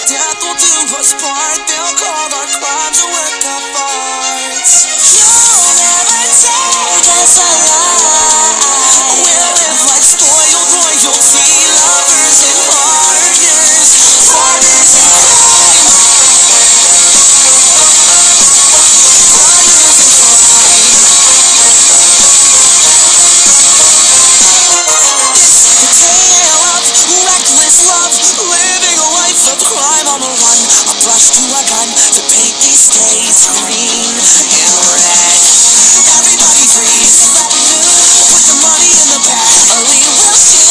Death will do us part. They'll call our crimes a work of art. You'll never take us alive. We'll live like spoiled royalty, lovers and partners, partners in crime. Partners in crime. It's the tale of reckless love, living a life of crime on the run. A brush to a gun to paint these days green and red. Everybody freeze, let new. Put the money in the bag, we will see.